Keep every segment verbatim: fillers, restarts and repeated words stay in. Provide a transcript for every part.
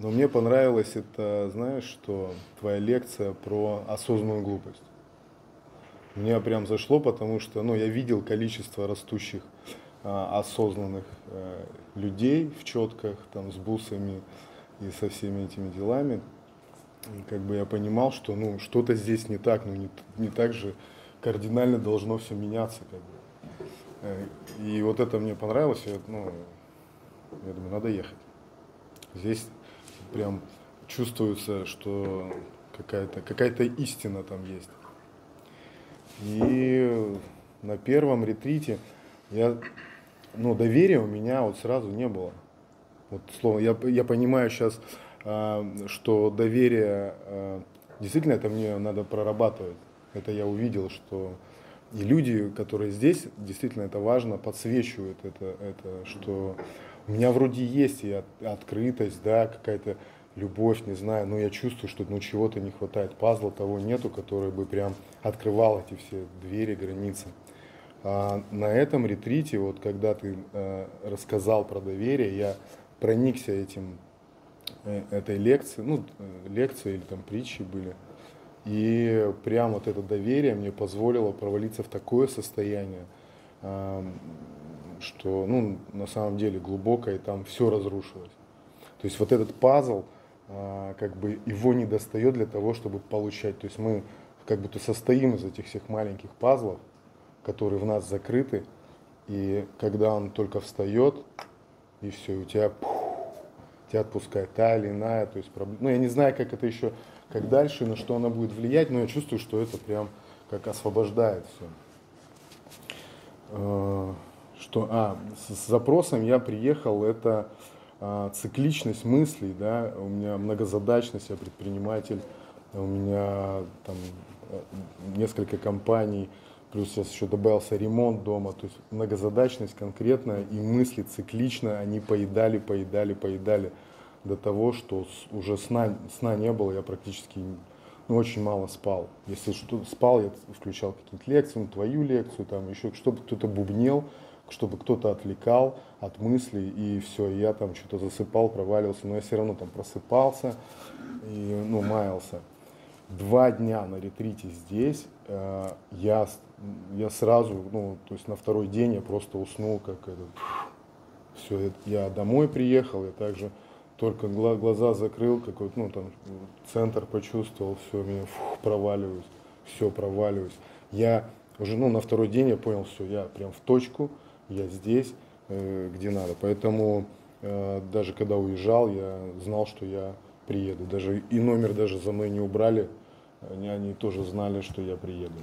Но мне понравилось это, знаешь, что твоя лекция про осознанную глупость. Мне прям зашло, потому что, ну, я видел количество растущих а, осознанных а, людей в четках, там, с бусами и со всеми этими делами. И как бы я понимал, что, ну, что-то здесь не так, ну, не, не так же кардинально должно все меняться, как бы. Э, И вот это мне понравилось, я, ну, я думаю, надо ехать. Здесь прям чувствуется, что какая-то какая-то истина там есть. И на первом ретрите я, ну, доверия у меня вот сразу не было. Вот слово, я, я понимаю сейчас, а, что доверие, а, действительно, это мне надо прорабатывать. Это я увидел, что и люди, которые здесь, действительно это важно, подсвечивают это, это что у меня вроде есть и от- открытость, да, какая-то любовь, не знаю, но я чувствую, что ну, чего-то не хватает, пазла того нету, который бы прям открывал эти все двери, границы. А на этом ретрите, вот когда ты э, рассказал про доверие, я проникся этим, э, этой лекцией, ну, э, лекции или там притчи были. И прям вот это доверие мне позволило провалиться в такое состояние, а, что, ну, на самом деле глубокое, и там все разрушилось. То есть вот этот пазл, а, как бы его не достает для того, чтобы получать. То есть мы как будто состоим из этих всех маленьких пазлов, которые в нас закрыты, и когда он только встает, и все, у тебя, пух, тебя отпускает та или иная, то есть проблема. Ну, я не знаю, как это еще, как дальше, на что она будет влиять, но я чувствую, что это прям как освобождает все. Что, а, с, с запросом я приехал, это а, цикличность мыслей, да, у меня многозадачность, я предприниматель, у меня там э, несколько компаний, плюс сейчас еще добавился ремонт дома, то есть многозадачность конкретная и мысли циклично, они поедали, поедали, поедали до того, что с- уже сна, сна не было, я практически ну, очень мало спал. Если что спал, я включал какие-то лекции, ну, твою лекцию, там еще, чтобы кто-то бубнел, чтобы кто-то отвлекал от мыслей, и все, я там что-то засыпал, проваливался, но я все равно там просыпался и, ну, маялся. Два дня на ретрите здесь, э, я, я сразу, ну, то есть на второй день я просто уснул, как этот, все, я домой приехал, я также только гла- глаза закрыл, какой-то, ну, там, центр почувствовал, все, меня, фух, проваливаюсь, все, проваливаюсь. Я уже, ну, на второй день я понял, все, я прям в точку, я здесь, э, где надо. Поэтому э, даже когда уезжал, я знал, что я приеду. Даже и номер даже за мной не убрали, они, они тоже знали, что я приеду.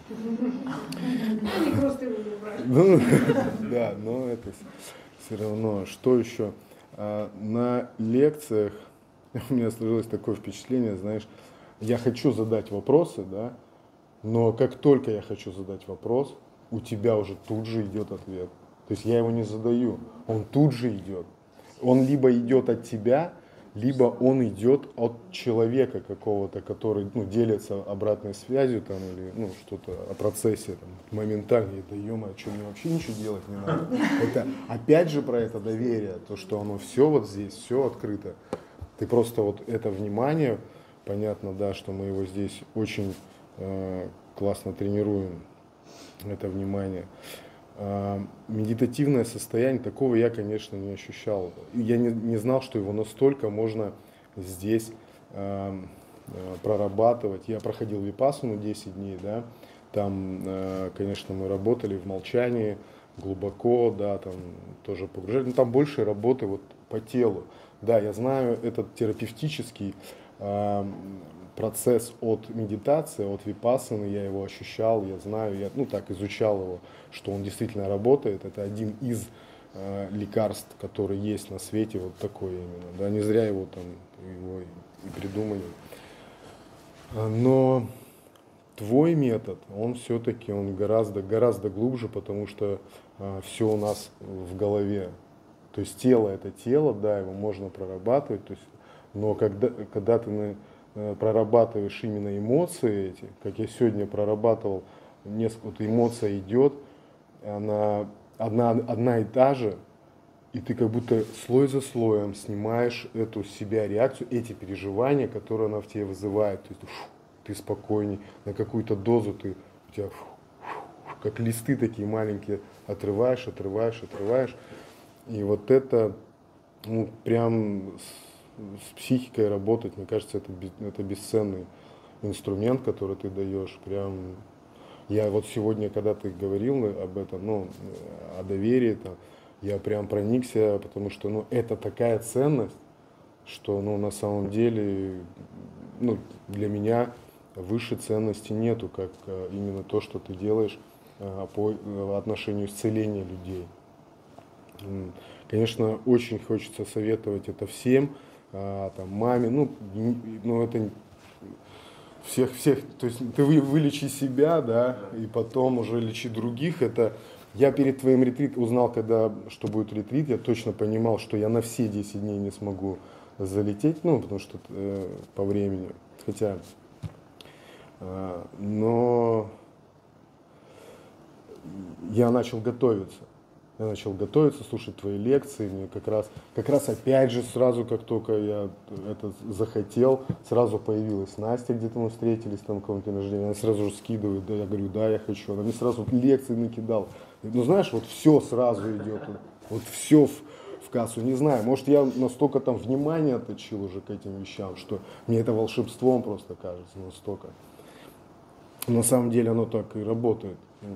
Они просто его не убрали. Ну, да, но это все равно. Что еще? А, На лекциях у меня сложилось такое впечатление, знаешь, я хочу задать вопросы, да, но как только я хочу задать вопрос, у тебя уже тут же идет ответ. То есть я его не задаю, он тут же идет. Он либо идет от тебя, либо он идет от человека какого-то, который, ну, делится обратной связью там, или, ну, что-то о процессе там, моментально. И да ё-моё, что мне вообще ничего делать не надо. Это опять же про это доверие, то, что оно все вот здесь, все открыто. Ты просто вот это внимание, понятно, да, что мы его здесь очень э, классно тренируем, это внимание. А, медитативное состояние, такого я, конечно, не ощущал. Я не, не знал, что его настолько можно здесь э, э, прорабатывать. Я проходил випассану десять дней, да, там, э, конечно, мы работали в молчании, глубоко, да, там тоже погружали, но там больше работы вот по телу. Да, я знаю этот терапевтический э, процесс от медитации, от випассаны, я его ощущал, я знаю, я, ну, так изучал его, что он действительно работает. Это один из э, лекарств, которые есть на свете, вот такой именно. Да, не зря его там его и придумали. Но твой метод, он все-таки он гораздо, гораздо глубже, потому что э, все у нас в голове. То есть тело это тело, да, его можно прорабатывать, то есть, но когда, когда ты на, э, прорабатываешь именно эмоции эти, как я сегодня прорабатывал, несколько вот эмоция идет, она одна, одна и та же, и ты как будто слой за слоем снимаешь эту себя реакцию, эти переживания, которые она в тебе вызывает. То есть фу, ты спокойней, на какую-то дозу ты, у тебя фу, фу, как листы такие маленькие, отрываешь, отрываешь, отрываешь. И вот это, ну, прям с, с психикой работать, мне кажется, это, это бесценный инструмент, который ты даешь. Прям я вот сегодня, когда ты говорил об этом, ну, о доверии, там, я прям проникся, потому что, ну, это такая ценность, что, ну, на самом деле, ну, для меня выше ценности нету, как именно то, что ты делаешь по отношению исцеления людей. Конечно, очень хочется советовать это всем, там, маме, ну, ну это всех, всех, то есть ты вылечи себя, да, и потом уже лечи других. Это я перед твоим ретритом узнал, когда, что будет ретрит, я точно понимал, что я на все десять дней не смогу залететь, ну, потому что э, по времени, хотя, э, но я начал готовиться. Я начал готовиться, слушать твои лекции, мне как раз, как раз опять же сразу, как только я это захотел, сразу появилась Настя, где-то мы встретились, там, в каком-то рождения, она сразу же скидывает, да, я говорю, да, я хочу, она мне сразу лекции накидала. Ну, знаешь, вот все сразу идет, вот все в, в кассу, не знаю, может, я настолько там внимания отточил уже к этим вещам, что мне это волшебством просто кажется, настолько. На самом деле оно так и работает.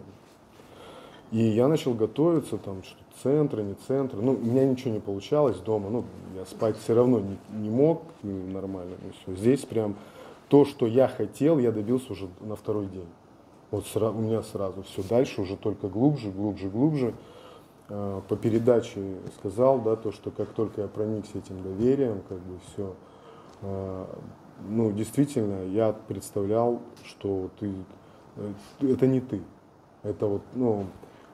И я начал готовиться, там, что центры, не центры. Ну, у меня ничего не получалось дома, ну, я спать все равно не, не мог нормально. И все. Здесь прям то, что я хотел, я добился уже на второй день. Вот сра- у меня сразу все. Дальше уже только глубже, глубже, глубже. Э, по передаче сказал, да, то, что как только я проникся этим доверием, как бы все. Э, ну, действительно, я представлял, что ты, э, это не ты. Это вот, ну,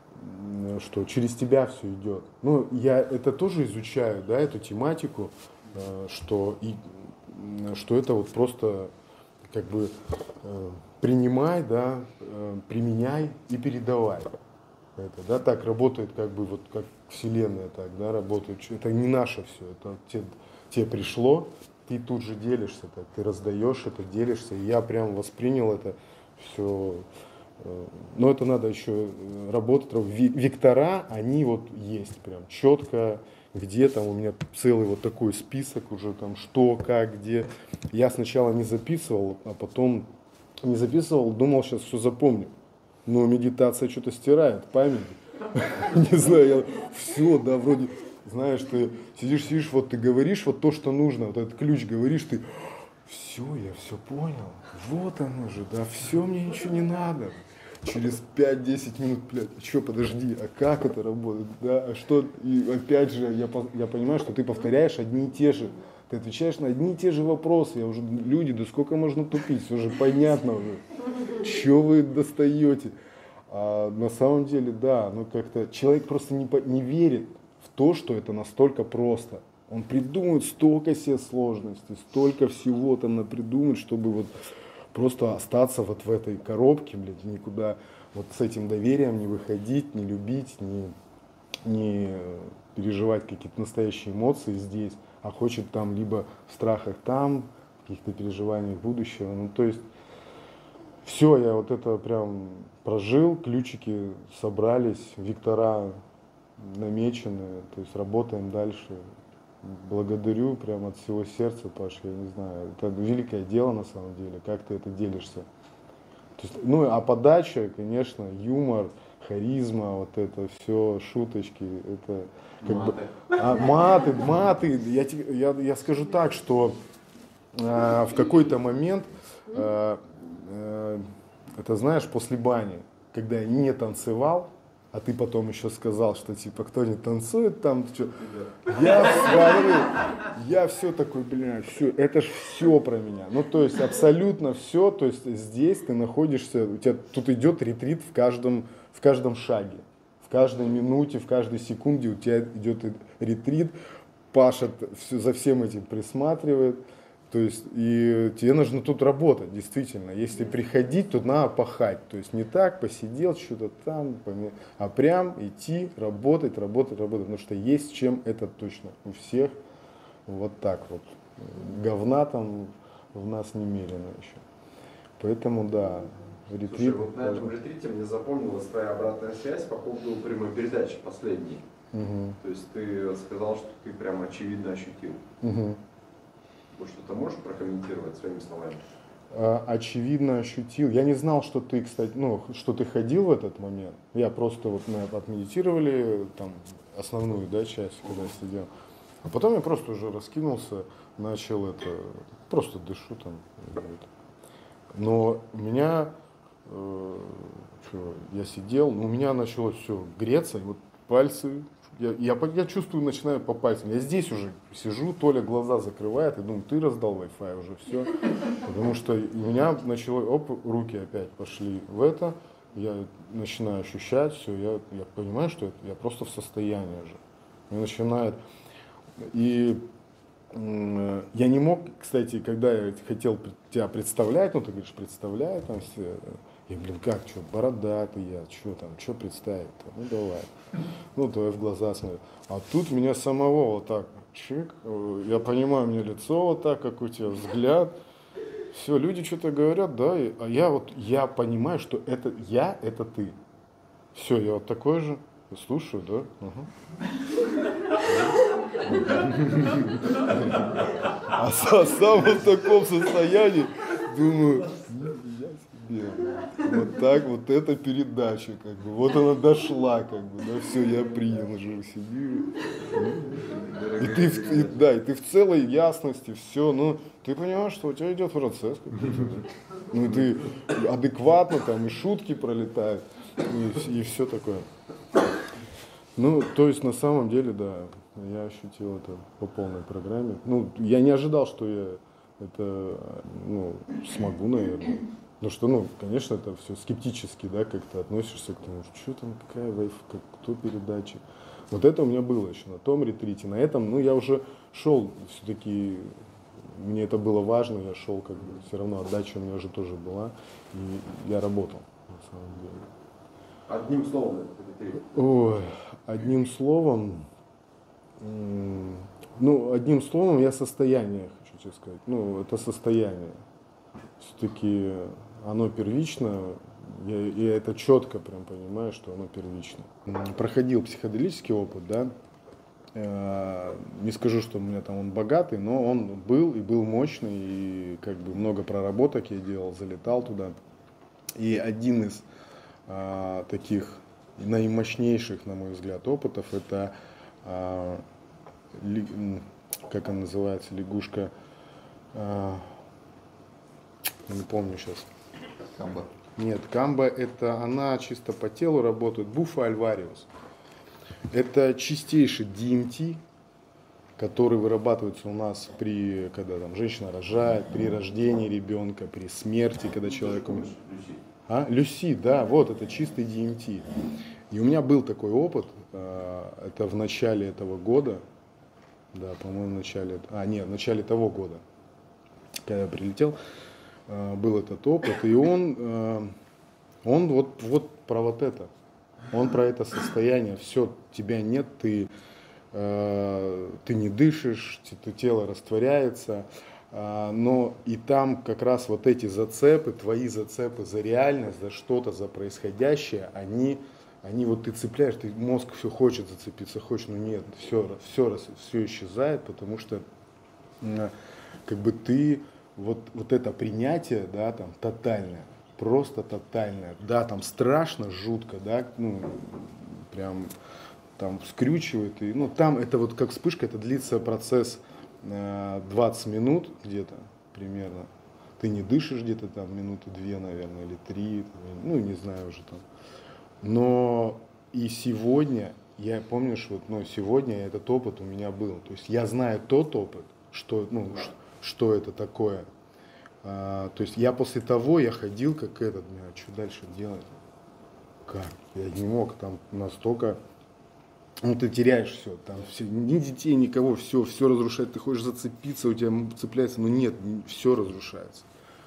что через тебя все идет. Ну, я это тоже изучаю, да, эту тематику, что, и, что это вот просто как бы принимай, да, применяй и передавай. Это, да, так работает, как бы, вот как Вселенная так, да, работает. Это не наше все, это тебе, тебе пришло, ты тут же делишься, так, ты раздаешь это, делишься. И я прям воспринял это все. Но это надо еще работать. Вектора, они вот есть прям четко, где там у меня целый вот такой список уже там, что, как, где. Я сначала не записывал, а потом не записывал, думал, сейчас все запомню. Но медитация что-то стирает память. Не знаю, я все, да, вроде, знаешь, ты сидишь, сидишь, вот ты говоришь вот то, что нужно, вот этот ключ говоришь, ты, все, я все понял, вот оно же, да, все, мне ничего не надо. Через пять-десять минут, блядь, а что, подожди, а как это работает, да, а что, и опять же, я, я понимаю, что ты повторяешь одни и те же, ты отвечаешь на одни и те же вопросы, я уже, люди, да сколько можно тупить, все же понятно уже, что вы достаете, а на самом деле, да, ну как-то человек просто не, не верит в то, что это настолько просто, он придумывает столько себе сложностей, столько всего там напридумает, чтобы вот просто остаться вот в этой коробке, блядь, никуда вот с этим доверием не выходить, не любить, не, не переживать какие-то настоящие эмоции здесь, а хочет там либо в страхах там, в каких-то переживаниях будущего. Ну, то есть все, я вот это прям прожил, ключики собрались, вектора намечены, то есть работаем дальше. Благодарю прямо от всего сердца, Паш, я не знаю, это великое дело на самом деле, как ты это делишься. То есть, ну, а подача, конечно, юмор, харизма, вот это все, шуточки, это как маты. бы... А, маты, маты, я, я, я скажу так, что э, в какой-то момент, э, э, это знаешь, после бани, когда я не танцевал, а ты потом еще сказал, что типа кто не танцует там, что? Я смотрю, я все такой, бля, все, это ж все про меня. Ну, то есть абсолютно все, то есть здесь ты находишься, у тебя тут идет ретрит в каждом, в каждом шаге, в каждой минуте, в каждой секунде у тебя идет ретрит, Паша все, за всем этим присматривает, То есть, и тебе нужно тут работать, действительно. Если приходить, то надо пахать. То есть не так, посидел, что-то там, а прям идти, работать, работать, работать. Потому что есть чем это точно. У всех вот так вот. Говна там в нас немерено еще. Поэтому, да, ретрит. Слушай, вот на этом ретрите мне запомнилась твоя обратная связь по поводу прямой передачи последней. Угу. То есть ты сказал, что ты прям очевидно ощутил. Угу. Вот что-то можешь прокомментировать своими словами? А, очевидно ощутил. Я не знал, что ты, кстати, ну, что ты ходил в этот момент. Я просто вот мы отмедитировали там основную, да, часть, когда сидел. А потом я просто уже раскинулся, начал это, просто дышу там. Но у меня, э, что, я сидел, но у меня началось все греться, и вот пальцы, я, я, я чувствую, начинаю по пальцам. Я здесь уже сижу, Толя глаза закрывает, и думаю, ты раздал Wi-Fi уже, все. Потому что у меня начало, оп, руки опять пошли в это, я начинаю ощущать все, я, я понимаю, что это, я просто в состоянии уже. Мне начинает... И э, я не мог, кстати, когда я хотел тебя представлять, ну ты говоришь, представляй там все, я, блин, как, что, бородатый я, что там, что представить-то, ну давай, ну то я в глаза смотрю, а тут меня самого вот так, чик, я понимаю, у меня лицо вот так, как у тебя взгляд, все, люди что-то говорят, да, и, а я вот, я понимаю, что это я, это ты, все, я вот такой же, слушаю, да, угу. А сам в таком состоянии, думаю, я себе, вот так вот эта передача, как бы, вот она дошла, как бы, да, все, я принял уже себе. И ты, в, и, да, и ты в целой ясности, все, ну, ты понимаешь, что у тебя идет процесс какой-то, да? Ну, и ты адекватно, там, и шутки пролетают, и, и все такое. Ну, то есть, на самом деле, да, я ощутил это по полной программе. Ну, я не ожидал, что я это, ну, смогу, наверное. Ну, что, ну, конечно, это все скептически, да, как-то относишься к тому, что там, какая вайф, как, кто передача. Вот это у меня было еще на том ретрите. На этом, ну, я уже шел, все-таки, мне это было важно, я шел, как бы, все равно отдача у меня уже тоже была, и я работал, на самом деле. Одним словом, это ретрит. Ой, одним словом, ну, одним словом, я состояние, хочу тебе сказать. Ну, это состояние. Все-таки оно первично, я, я это четко прям понимаю, что оно первично. Проходил психоделический опыт, да. Не скажу, что у меня там он богатый, но он был и был мощный, и как бы много проработок я делал, залетал туда. И один из а, таких наимощнейших, на мой взгляд, опытов, это а, ли, как она называется, лягушка, а, не помню сейчас. Камба. Нет, камба это она чисто по телу работает, буфа альвариус. Это чистейший ди эм ти, который вырабатывается у нас при, когда там женщина рожает, при рождении ребенка, при смерти, когда человек умер. А? Люси, да, вот это чистый ди эм ти. И у меня был такой опыт, это в начале этого года, да, по-моему, в начале, а нет, в начале того года, когда я прилетел, был этот опыт, и он, он вот, вот про вот это, он про это состояние, все, тебя нет, ты, ты не дышишь, тело растворяется, но и там как раз вот эти зацепы, твои зацепы за реальность, за что-то, за происходящее, они, они вот ты цепляешь, ты, мозг все хочет зацепиться, хочет, но нет, все, все, все исчезает, потому что как бы ты, вот, вот это принятие, да, там, тотальное, просто тотальное, да, там страшно, жутко, да, ну, прям там скрючивает, и, ну, там это вот как вспышка, это длится процесс двадцать минут где-то примерно. Ты не дышишь где-то там минуты две, наверное, или три, ну, не знаю уже там. Но и сегодня, я помнишь, вот, ну, сегодня этот опыт у меня был. То есть я знаю тот опыт, что, ну, что это такое. А, то есть я после того, я ходил как этот, меня, что дальше делать? Как? Я не мог, там настолько ну, ты теряешь все, там все, ни детей, никого, все, все разрушает, ты хочешь зацепиться, у тебя цепляется, но нет, все разрушается.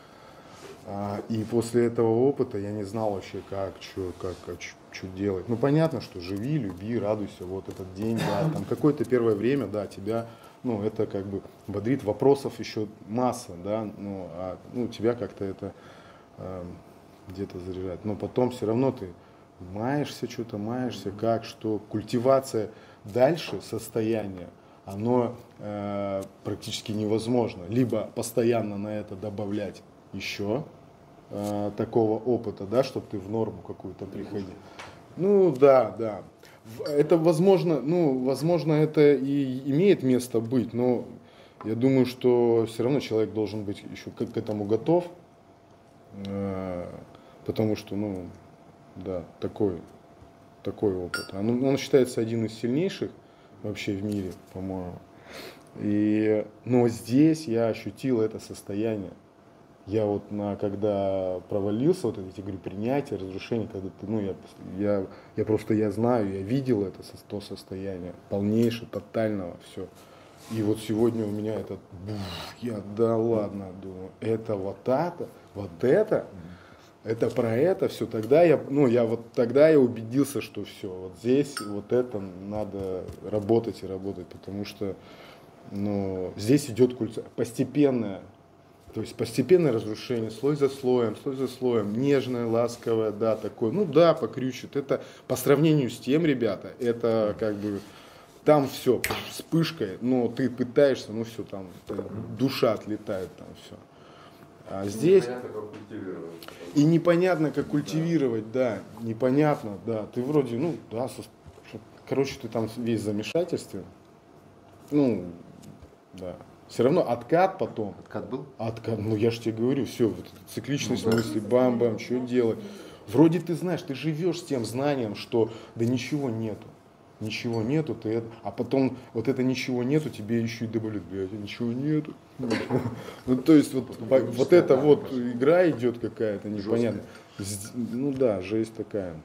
А, и после этого опыта я не знал вообще, как, что, как, как, что делать. Ну, понятно, что живи, люби, радуйся, вот этот день, да, там какое-то первое время, да, тебя, ну, это как бы бодрит, вопросов еще масса, да, ну, а, ну, тебя как-то это э, где-то заряжает. Но потом все равно ты маешься, что-то маешься, как, что, культивация дальше состояния, оно э, практически невозможно. Либо постоянно на это добавлять еще э, такого опыта, да, чтобы ты в норму какую-то приходил. Ну да, да. Это возможно, ну, возможно, это и имеет место быть, но я думаю, что все равно человек должен быть еще к, к этому готов, э, потому что, ну, да, такой, такой опыт. Он, он считается один из сильнейших вообще в мире, по-моему. И, но здесь я ощутил это состояние. Я вот на, когда провалился, вот эти, говорю, принятия, разрушения, когда ты, ну, я, я, я просто, я знаю, я видел это, то состояние, полнейшее, тотального, все. И вот сегодня у меня этот, я, да ладно, думаю, это вот это, вот это, это про это, все, тогда я, ну, я вот тогда я убедился, что все, вот здесь вот это надо работать и работать, потому что, ну, здесь идет культура, постепенная, то есть постепенное разрушение, слой за слоем, слой за слоем, нежное, ласковое, да, такое, ну да, покрючит. Это по сравнению с тем, ребята, это как бы, там все, вспышкой, но ты пытаешься, ну все, там душа отлетает, там все. А здесь... Непонятно, как культивировать. И непонятно, как культивировать, да, непонятно, да, ты вроде, ну, да, со... короче, ты там весь в замешательстве, ну, да. Все равно откат потом. Откат был? Откат, ну я же тебе говорю, все, вот цикличность Ну, да. мысли, бам-бам, что делать. Вроде ты знаешь, ты живешь с тем знанием, что да ничего нету. Ничего нету, ты это, а потом вот это ничего нету, тебе еще и добавляют, блядь, ничего нету. Ну, то есть вот, вот эта вот игра идет какая-то непонятная. Ну да, жесть такая.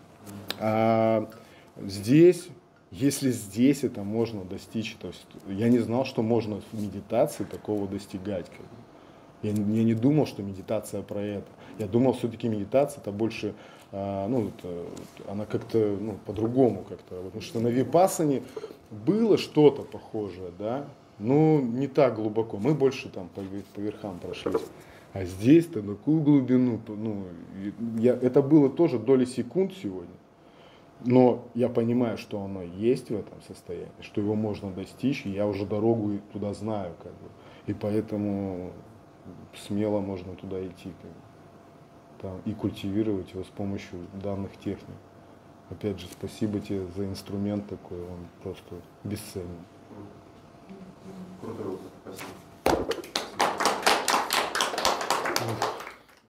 А здесь, если здесь это можно достичь, то есть я не знал, что можно в медитации такого достигать. Как бы. Я, я не думал, что медитация про это. Я думал, все-таки медитация это больше, а, ну, это, она как-то ну, по-другому как-то. Потому что на випассане было что-то похожее, да, но не так глубоко. Мы больше там по, по верхам прошлись. А здесь-то на какую глубину, ну, я, это было тоже доли секунд сегодня. Но я понимаю, что оно есть в этом состоянии, что его можно достичь, и я уже дорогу туда знаю, как бы. И поэтому смело можно туда идти, как бы. Там, и культивировать его с помощью данных техник. Опять же, спасибо тебе за инструмент такой, он просто бесценный. Круто, спасибо.